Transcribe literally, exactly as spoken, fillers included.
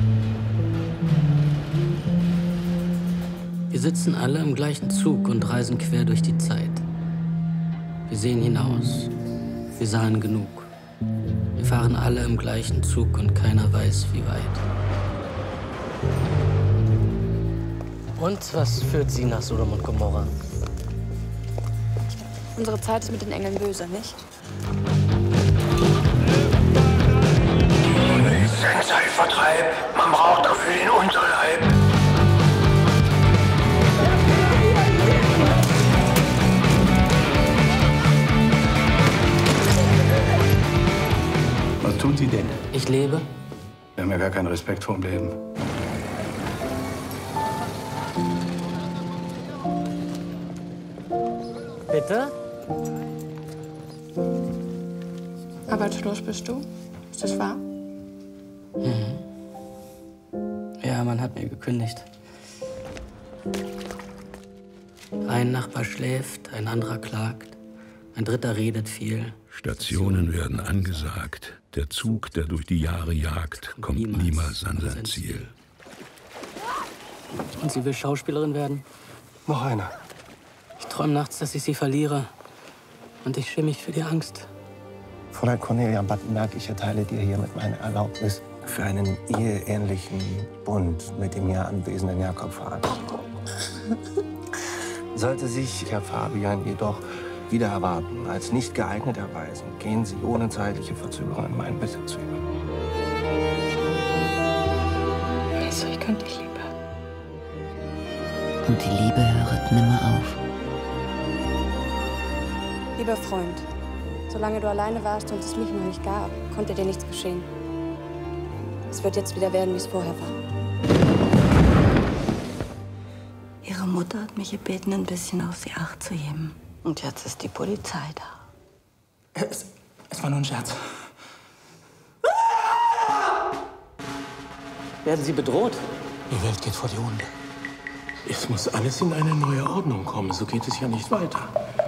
Wir sitzen alle im gleichen Zug und reisen quer durch die Zeit. Wir sehen hinaus. Wir sahen genug. Wir fahren alle im gleichen Zug und keiner weiß, wie weit. Und was führt Sie nach Sodom und Gomorra? Unsere Zeit ist mit den Engeln böse, nicht? Zeitvertreib, man braucht doch für den Unterleib. Was tun Sie denn? Ich lebe. Wir haben ja gar keinen Respekt vorm Leben. Bitte? Arbeitslos bist du? Ist das wahr? Mhm. Ja, man hat mir gekündigt. Ein Nachbar schläft, ein anderer klagt, ein dritter redet viel. Stationen werden angesagt. Der Zug, der durch die Jahre jagt, kommt niemals an sein Ziel. Und sie will Schauspielerin werden? Noch einer. Ich träume nachts, dass ich sie verliere. Und ich schäme mich für die Angst. Fräulein Cornelia Battenberg, ich erteile dir hiermit meine Erlaubnis für einen eheähnlichen Bund mit dem hier anwesenden Jakob Fabian. Sollte sich Herr Fabian jedoch wieder erwarten, als nicht geeignet erweisen, gehen Sie ohne zeitliche Verzögerung in meinen Besitz über. Also, ich könnte dich lieben. Und die Liebe hört nimmer auf. Lieber Freund, solange du alleine warst und es mich noch nicht gab, konnte dir nichts geschehen. Es wird jetzt wieder werden, wie es vorher war. Ihre Mutter hat mich gebeten, ein bisschen auf sie Acht zu geben. Und jetzt ist die Polizei da. Es, es war nur ein Scherz. Werden Sie bedroht? Die Welt geht vor die Hunde. Es muss alles in eine neue Ordnung kommen, so geht es ja nicht weiter.